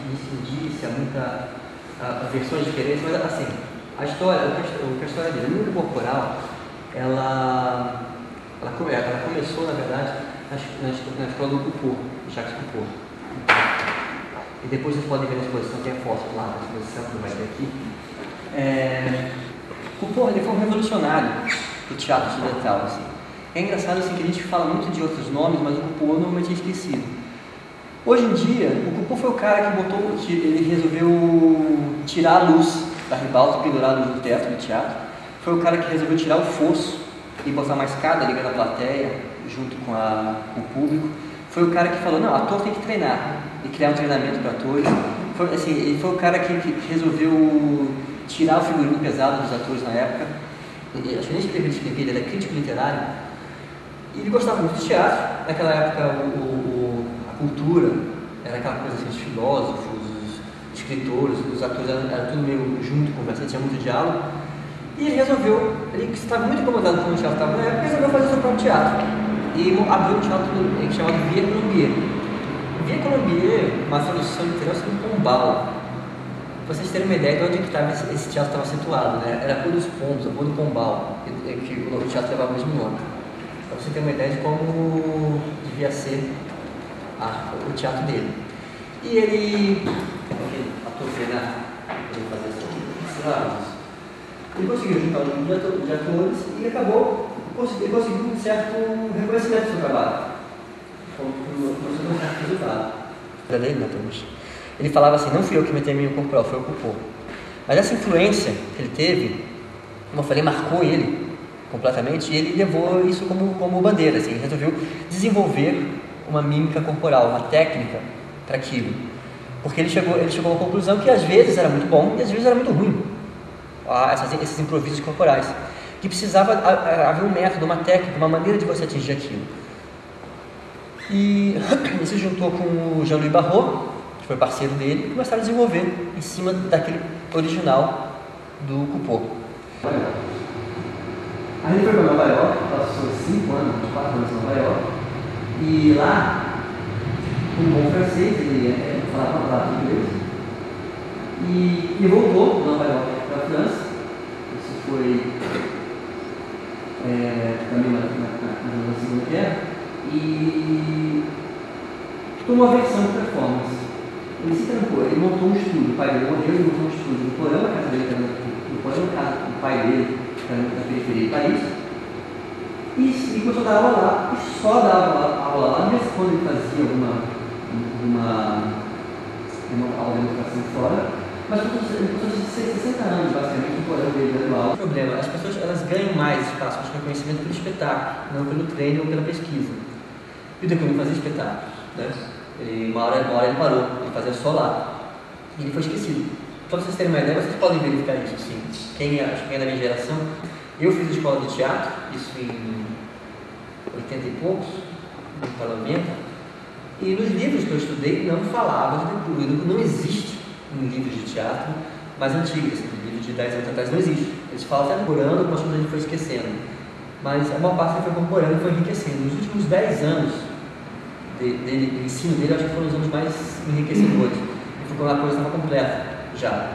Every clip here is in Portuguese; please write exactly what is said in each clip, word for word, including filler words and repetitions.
disse-indícia, muita uh, versões diferentes, mas assim, a história, o que a história dele, a mímica corporal, ela, ela, ela começou, na verdade, na, na, na escola do Coupeau, Jacques Coupeau. E depois vocês podem ver na exposição, tem a foto lá na exposição que vai ter aqui. É, Coupeau, ele foi um revolucionário do teatro ocidental, assim. É engraçado assim, que a gente fala muito de outros nomes, mas o Coupeau normalmente é esquecido. Hoje em dia, o Coupeau foi o cara que botou, ele resolveu tirar a luz da ribalta e pendurar a luz do teto do teatro. Foi o cara que resolveu tirar o fosso e botar uma escada ligando a plateia junto com, a, com o público. Foi o cara que falou, não, ator tem que treinar e criar um treinamento para atores. Foi, assim, ele foi o cara que, que resolveu tirar o figurino pesado dos atores na época. Ele, acho que nem escreveu, escreveu, ele era crítico literário. E ele gostava muito de teatro. Naquela época, o, o, a cultura era aquela coisa assim, os filósofos, os escritores, os atores, era, era tudo meio junto, conversando, tinha muito diálogo. E ele resolveu, ele estava muito incomodado com o teatro estava na época, resolveu fazer seu próprio teatro. E abriu um teatro chamado Via Colombier. Via Colombier, uma tradução literal, assim, Pombal. Para vocês terem uma ideia de onde que tava esse, esse teatro estava situado, né? Era a Rua dos Pombos, a Rua do Pombal, que, que o teatro levava o mesmo nome. Para você ter uma ideia de como devia ser a, o teatro dele. E ele, ele ator treinar, ele fazer isso, ele conseguiu juntar um grupo de atores e acabou, ele conseguiu um certo reconhecimento do seu trabalho, com um certo resultado. Dele, né, ele falava assim, não fui eu que meti a minha corporal, foi o Coupeau. Mas essa influência que ele teve, como eu falei, marcou ele completamente, e ele levou isso como, como bandeira, assim, ele resolveu desenvolver uma mímica corporal, uma técnica para aquilo. Porque ele chegou, ele chegou à conclusão que às vezes era muito bom e às vezes era muito ruim, ah, essas, esses improvisos corporais, que precisava haver um método, uma técnica, uma maneira de você atingir aquilo. E ele se juntou com o Jean-Louis Barrault, que foi parceiro dele, e começaram a desenvolver em cima daquele original do Coupeau. Aí ele foi para Nova York, passou cinco anos, quatro anos em Nova York, e lá, um bom francês, ele é, falava prato inglês, e ele voltou de Nova York para a França. Isso foi é, também na, na, na, na Segunda Guerra, e tomou uma versão de performance. Ele se trancou, ele montou um estúdio, o pai dele morreu e montou um estúdio no porão da casa dele, no porão da casa do pai dele, na periferia do país, e, e começou a dar aula lá, e só dava aula lá, mesmo quando ele fazia alguma uma, uma aula de educação fora, mas ele passou de sessenta anos, basicamente, no porão dele dando aula. O problema, as pessoas elas ganham mais espaço de reconhecimento pelo espetáculo, não pelo treino ou pela pesquisa. E o Decoumy fazia espetáculos, né? Ele, uma, hora, uma hora ele parou, ele fazia só lá, e ele foi esquecido. Para vocês terem uma ideia, vocês podem verificar isso, sim. Quem é, acho que quem é da minha geração, eu fiz escola de teatro, isso em oitenta e poucos, para noventa, e nos livros que eu estudei não falava de Decoumy. Não existe um livro de teatro mais antigo, assim, um livro de dez anos atrás não existe. Eles falam até incorporando, mas a gente foi esquecendo. Mas a maior parte foi incorporando e foi enriquecendo. Nos últimos dez anos de, de, de ensino dele, acho que foram os anos mais enriquecedores. Ele ficou uma coisa estava completa já.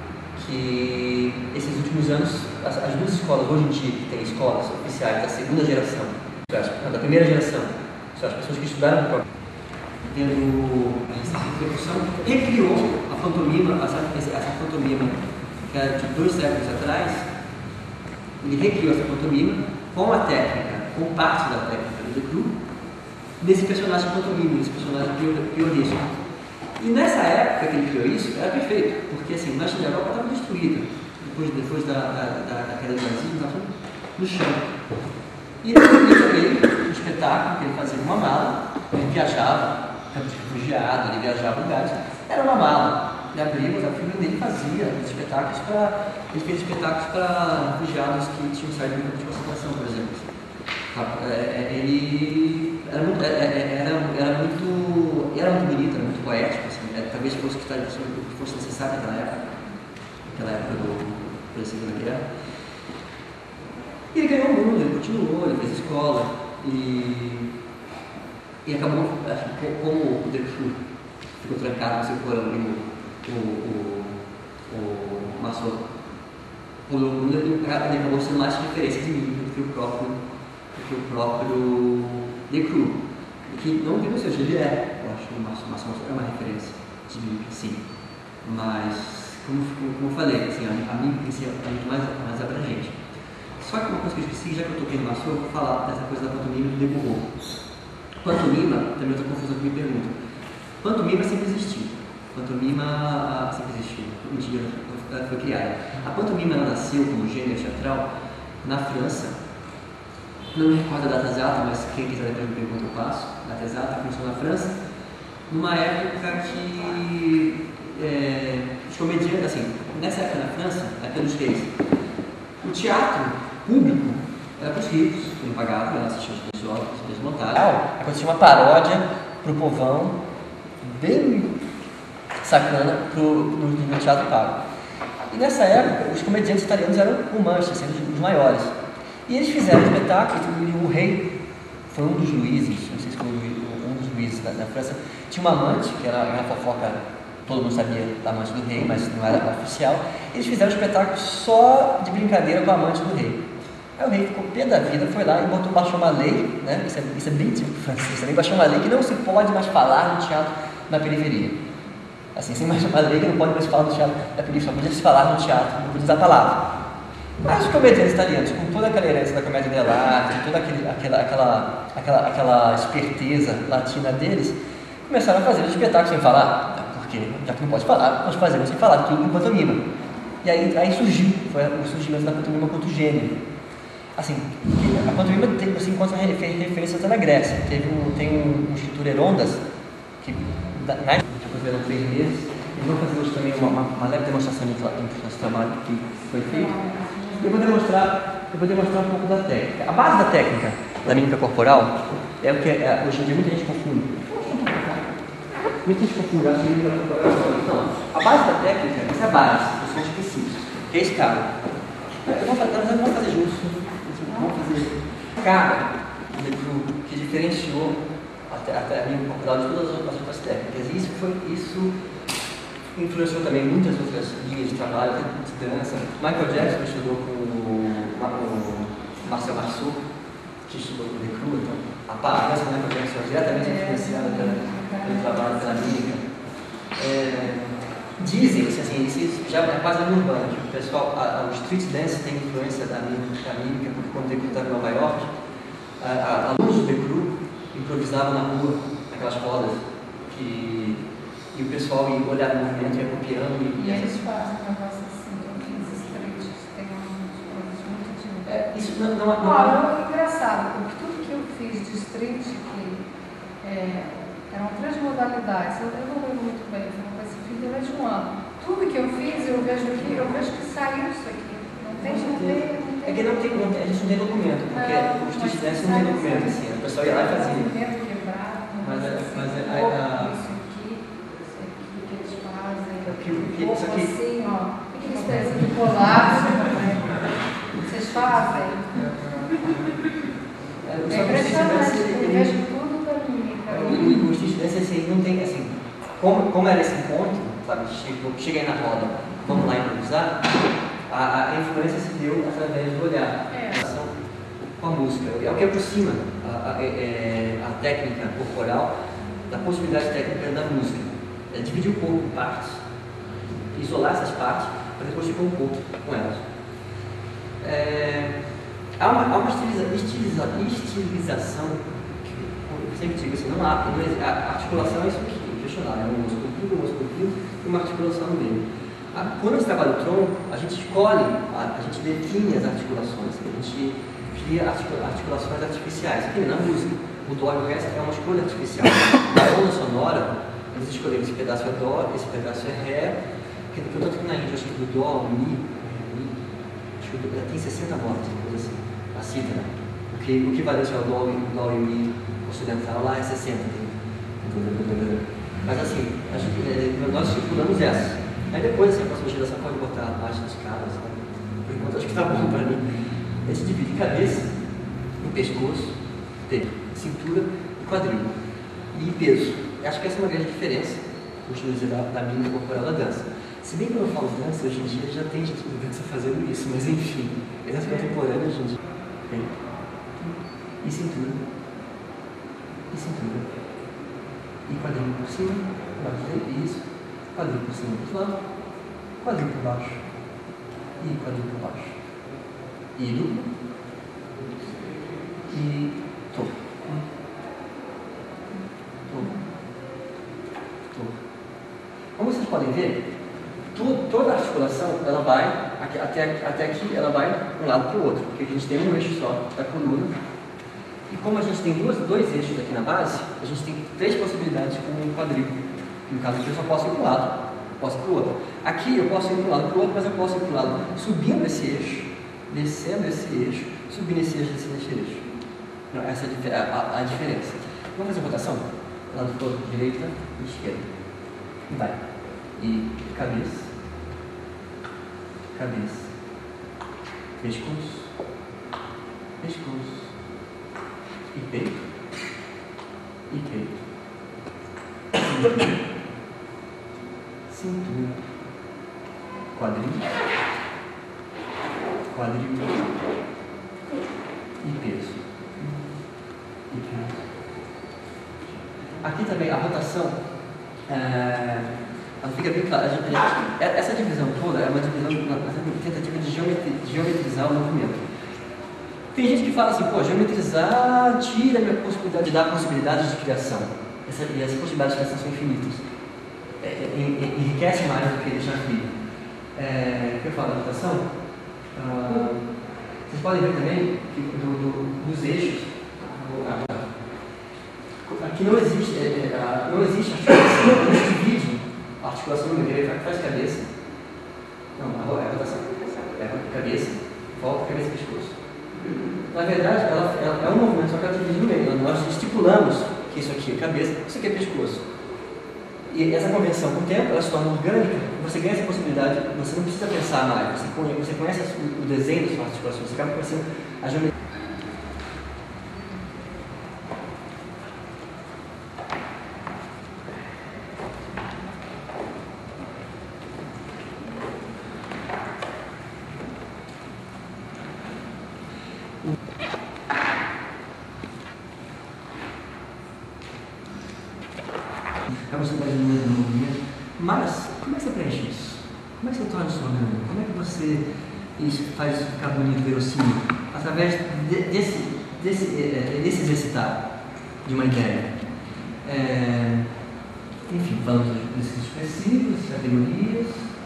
Que esses últimos anos, as, as duas escolas hoje em dia, que tem escolas oficiais da segunda geração, da primeira geração, são as pessoas que estudaram no tendo essa introdução, recriou a pantomima, essa, essa pantomima que era de dois séculos atrás. Ele recriou essa pantomima com a técnica, com parte da técnica do Decoumy, desse personagem pantomima, desse personagem pionístico. E nessa época que ele criou isso, era perfeito, porque assim, a Europa estava destruída, depois, depois da, da, da, da queda do nazismo, estava tudo no chão. E ele fez um espetáculo que ele fazia uma mala, ele viajava, campo de refugiado, ele viajava em lugares, era uma mala. Ele abria, o filho dele fazia espetáculos para. Ele fez espetáculos para refugiados que tinham saído do campo de concentração, por exemplo. Ele era muito, era, era muito, era muito bonito, era muito poético, assim, é, talvez fosse o que fosse necessário naquela época, naquela época do, da Segunda Guerra. E ele ganhou o mundo, ele continuou, ele fez escola e, e acabou, como o Decoumy ficou trancado no seu porão, o, o, o Marceau pulou o mundo, ele acabou sendo mais referência de mim do que o próprio, do que o próprio Descroux. Que não digo seja, ele é, eu acho que o Marceau é uma referência de mim, sim. Mas, como, como eu falei, assim, a, a mim si, é muito mais, mais abrangente. Só que uma coisa que eu esqueci, já que eu toquei no Marceau, eu vou falar dessa coisa da pantomima e do Descroux. Pantomima, também outra confusão que me pergunta. Pantomima sempre existiu. Pantomima sempre existiu. Um dia ela foi criada. A pantomima ela nasceu como gênero teatral na França. Não me recordo a data exata, mas quem quiser depois me pergunta eu passo. A data exata começou na França, numa época que é, os comediantes, assim, nessa época na França, época dos reis, o teatro público era para os ricos, que não pagavam, ela assistia os pessoal, os desmontados. Acontecia uma paródia pro povão, bem sacana pro, no, no teatro pago. E nessa época, os comediantes italianos eram romances, sendo os, os maiores. E eles fizeram um espetáculo, e o rei foi um dos luíses, não sei se foi um dos luíses da, da França, tinha uma amante, que era uma fofoca, todo mundo sabia da amante do rei, mas não era oficial. Eles fizeram um espetáculo só de brincadeira com a amante do rei. Aí o rei ficou pé da vida, foi lá e botou, baixou uma lei, né? Isso é, isso é bem típico francês, também baixou uma lei que não se pode mais falar no teatro na periferia. Assim, sem mais uma lei que não pode mais falar no teatro na periferia, só podia se falar no teatro, não podia usar a palavra. Mas os comediantes italianos, com toda aquela herança da comédia dell'arte, toda aquele, aquela, aquela, aquela, aquela esperteza latina deles, começaram a fazer os espetáculos sem falar, porque já que não pode falar, nós fazemos sem falar, tudo em pantomima. E aí, aí surgiu, foi o surgimento da pantomima quanto gênero. Assim, a pantomima tem, você encontra referências até na Grécia. Teve um, tem um, um escritor Herondas, que na época de três meses, eles vão fazer hoje também uma, uma, uma leve demonstração de nosso trabalho que foi feito. Eu vou demonstrar, eu vou demonstrar um pouco da técnica. A base da técnica da mímica corporal é o que é, hoje em dia muita gente confunde. Muita gente confunde a mímica corporal. Não, a base da técnica, essa é a base, os sons específicos, que é esse cara. Eu vou fazer, nós vamos fazer juntos. Vamos fazer cara que diferenciou a mímica corporal de todas as outras técnicas. E isso foi isso. Influenciou também muitas outras linhas de trabalho, de dança. Michael Jackson estudou com o, o Marcel Marceau, que estudou com o Descroux, então a dança do Michael Jackson é diretamente influenciada pela, pelo trabalho pela mímica. É, dizem, assim, isso já é quase no urbano, que o pessoal, a, a, o street dance tem influência da mímica, da mímica porque quando o Descroux estava em Nova York, alunos do Descroux improvisavam na rua, naquelas rodas, que e o pessoal ia olhar o movimento, ia copiando. E, e eles fazem um negócio assim, eu fiz street, tem uns coisas muito de... É, isso não, não, não, não, é engraçado, porque tudo que eu fiz de street, que é, eram três modalidades, eu, eu não lembro muito bem, foi uma coisa que eu fiz durante um ano. Tudo que eu fiz, eu vejo que, eu vejo que saiu isso aqui. Não tem, não tem, não tem... É que não tem, não tem, a gente não tem documento, porque não, o street dance não tem documento, assim, o pessoal ia lá e fazia. Mas é, mas é, a, a, Que, que, isso aqui... assim, ó, aqueles pezinhos de colapso, vocês fazem? É, é impressionante, eu vejo tudo da mímica. O street dance assim, não tem, assim, como, como era esse encontro, sabe, chegou, cheguei na roda, vamos lá improvisar, a, a influência se deu através do olhar, é. com a música, é o que aproxima a, a, a, a técnica corporal da possibilidade técnica da música, é dividir o corpo em partes, isolar essas partes para depois ficar um corpo com elas. É, há uma, há uma estiliza, estiliza, estilização, que eu sempre digo assim, não há, a articulação é isso aqui, inquestionável, é um músculo aqui, um músculo aqui e uma articulação no meio. Quando se trabalha o tronco, a gente escolhe, a, a gente define as articulações, a gente cria articula, articulações artificiais, aqui na música, o dó e o ré é uma escolha artificial. Na onda sonora, eles escolheram esse pedaço é dó, esse pedaço é ré. Porque tanto que na Índia, acho que o dó, o mi, mi acho que tem sessenta notas, coisa assim, a cítara. O que o equivalente ao dó, o dó e o mi ocidental lá é sessenta. Mas assim, acho que, nós circulamos essa. Aí depois, assim, a próxima geração pode botar a parte dos caras, sabe? Por enquanto acho que tá bom para mim. A gente divide cabeça, em pescoço, peito, cintura e quadril. E peso. Acho que essa é uma grande diferença. o estilo da, da mímica corporal da dança. Se bem que quando eu falo dança, hoje em dia já tem gente de dança fazendo isso, mas enfim, é dança contemporânea hoje em dia. Peito e cintura, e cintura, e quadril por cima, lado direito, isso, quadril por cima do lado, quadril por baixo, e quadril por baixo, e duplo, e topo, topo, topo. Como vocês podem ver, tudo, toda a articulação, ela vai, aqui, até, até aqui, ela vai de um lado para o outro, porque a gente tem um eixo só da coluna, e como a gente tem duas, dois eixos aqui na base, a gente tem três possibilidades com o quadril. No caso aqui eu só posso ir para um lado, posso ir para o outro. Aqui eu posso ir para um lado para o outro, mas eu posso ir para o lado subindo esse eixo, descendo esse eixo, subindo esse eixo, descendo esse eixo. Não, essa é a, a, a diferença. Vamos fazer a rotação? Lado todo, direita e esquerda. E vai. E cabeça, cabeça, pescoço, pescoço, e peito, e peito, cintura, cintura, quadril, quadril, e peso, e peso. Aqui também a rotação, é, ela fica bem clara. A gente, a gente, essa divisão toda é uma divisão, uma tentativa de geometri, geometrizar o movimento. Tem gente que fala assim, pô, geometrizar tira a minha possibilidade de dar possibilidades de criação. Essa, e as possibilidades de criação são infinitas. É, é, enriquece mais do que deixar frio. É, o que eu falo da rotação? Ah, vocês podem ver também que do, do, dos eixos. Aqui não existe, é, é, não existe articulação, não se divide a articulação no meio, faz cabeça. Não, é a rotação. É cabeça, volta, cabeça e pescoço. Na verdade, ela, ela é um movimento, só que ela divide no meio. Nós estipulamos que isso aqui é cabeça, isso aqui é pescoço. E essa convenção, com o tempo, ela se torna orgânica, você ganha essa possibilidade, você não precisa pensar mais, você conhece, você conhece o desenho das suas articulações, você acaba conhecendo a geometria. É uma possibilidade de movimento, mas como é que você preenche isso? Como é que você torna isso orgânico? Como é que você isso faz isso ficar bonito, verossímil? Através de, desse, desse, desse exercitar de uma ideia. É, enfim, falamos desses específicos, categorias.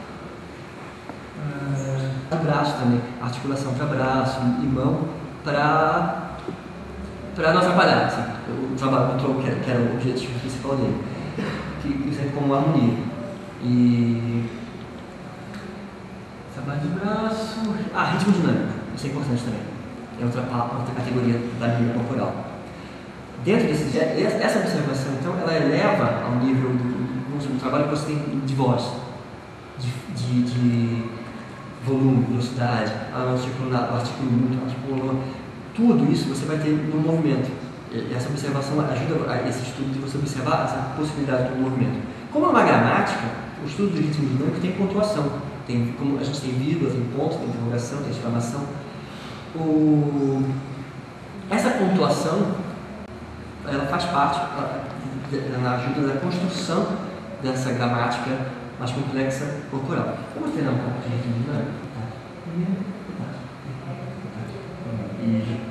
Uh, braço também, articulação para braço e mão para para não atrapalhar, assim, o trabalho do tronco, que era o objetivo principal dele, que serve como harmonia. E trabalho de braço, ah, ritmo dinâmico, isso é importante também, é outra, outra categoria da mímica corporal. Dentro desse, essa observação, então, ela eleva ao nível do, do trabalho que você tem de voz, de, de, de volume, velocidade, o artículo, artículo muito, artículo, tudo isso você vai ter no movimento. E essa observação ajuda a esse estudo de você observar essa possibilidade do movimento. Como é uma gramática, o estudo do ritmo dinâmico tem pontuação. Tem, como a gente tem vírgula, tem ponto, tem interrogação, tem exclamação. O, essa pontuação, ela faz parte, ela ajuda na construção dessa gramática mais complexa corporal. Vamos treinar um pouco de ritmo dinâmico? E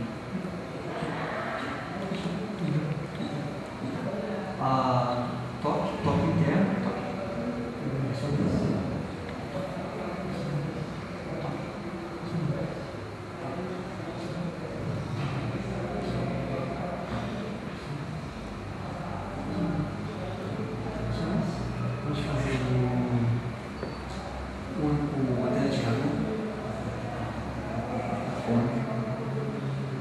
a toque, toque interno, toque. Só isso. Vamos fazer o o bateria de calor.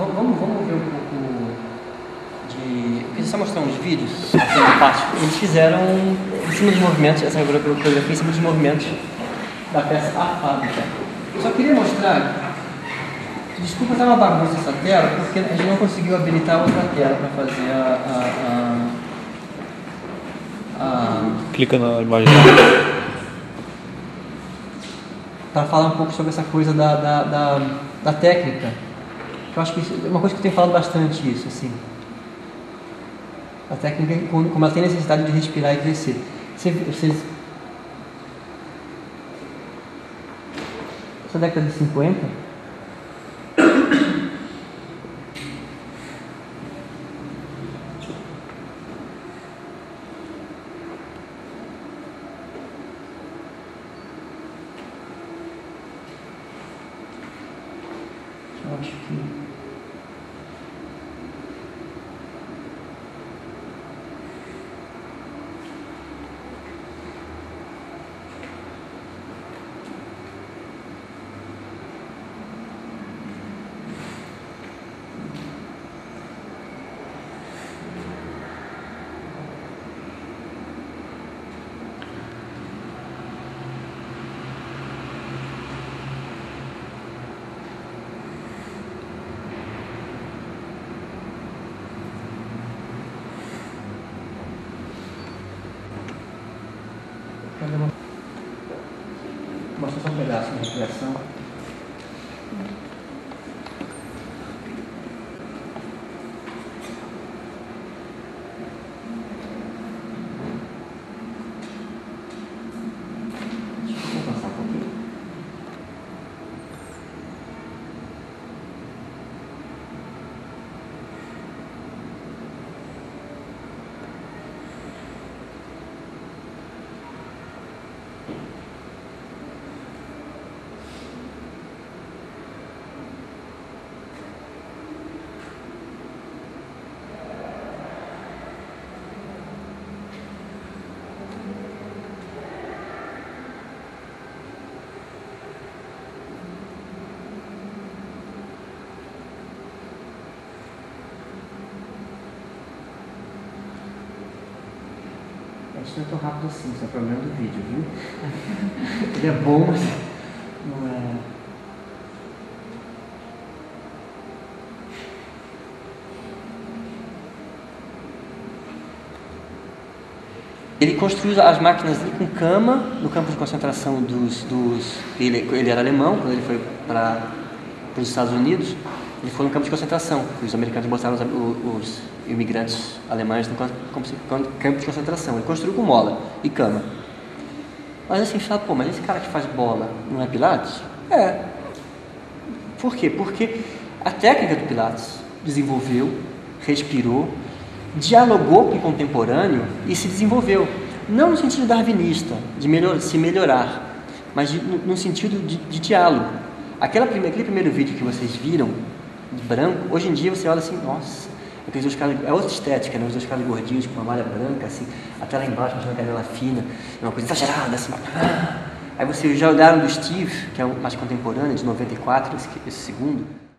vamos, vamos, vamos ver um pouco de... Eu queria só mostrar uns vídeos, a parte. Eles fizeram em cima dos movimentos, essa coreografia em cima dos movimentos da peça A Fábrica. Eu só queria mostrar... Desculpa, tá uma bagunça essa tela, porque a gente não conseguiu habilitar outra tela para fazer a... a, a, a... Clica na imagem. Para falar um pouco sobre essa coisa da, da, da, da técnica. Eu acho que isso é uma coisa que eu tenho falado bastante isso, assim. A técnica, como ela tem necessidade de respirar e crescer. Você, vocês... Essa década de cinquenta... Eu acho que... Mostra só um pedaço de respiração. Deixa eu passar um pouquinho. Isso não é tão rápido assim, isso é o problema do vídeo, viu? Ele é bom, mas não é... Ele construiu as máquinas com cama no campo de concentração dos... dos ele, ele era alemão, quando ele foi para os Estados Unidos, ele foi no campo de concentração, os americanos botaram os, os imigrantes alemães no campo de concentração. Ele construiu com mola e cama. Mas assim, fala, pô, mas esse cara que faz bola não é Pilates? É. Por quê? Porque a técnica do Pilates desenvolveu, respirou, dialogou com o contemporâneo e se desenvolveu. Não no sentido darwinista, de melhor, se melhorar, mas de, no, no sentido de, de diálogo. Aquela prime, aquele primeiro vídeo que vocês viram, de branco, hoje em dia você olha assim, nossa, aqueles dois caras, é outra estética, né? Os dois caras gordinhos com uma malha branca, assim, até lá embaixo, mostrando a canela fina, uma coisa exagerada, assim. Aí vocês já olharam do Steve, que é o mais contemporâneo, de noventa e quatro, esse, esse segundo.